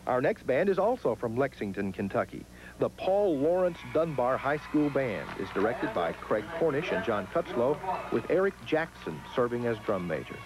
Our next band is also from Lexington, Kentucky. The Paul Laurence Dunbar High School Band is directed by Craig Cornish and John Kutzlo, with Eric Jackson serving as drum major.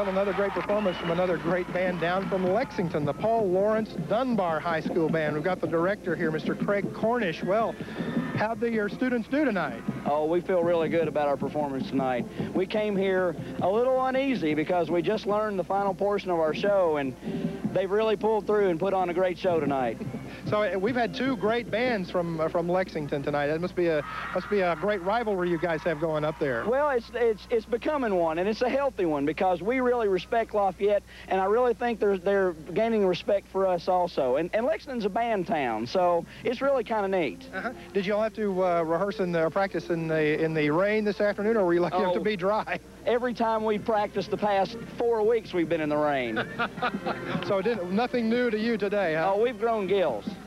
Well, another great performance from another great band down from Lexington, the Paul Laurence Dunbar High School Band. We've got the director here, Mr. Craig Cornish. Well, how do your students do tonight? Oh, we feel really good about our performance tonight. We came here a little uneasy because we just learned the final portion of our show, and they've really pulled through and put on a great show tonight. So we've had two great bands from Lexington tonight. It must be a great rivalry you guys have going up there. Well, it's becoming one, and it's a healthy one because we really respect Lafayette, and I really think they're gaining respect for us also. And Lexington's a band town, so it's really kind of neat. Did you all have to rehearse and practice in the rain this afternoon, or were you lucky enough to be dry? Every time we've practiced the past 4 weeks, we've been in the rain. So nothing new to you today, huh? Oh, we've grown gills.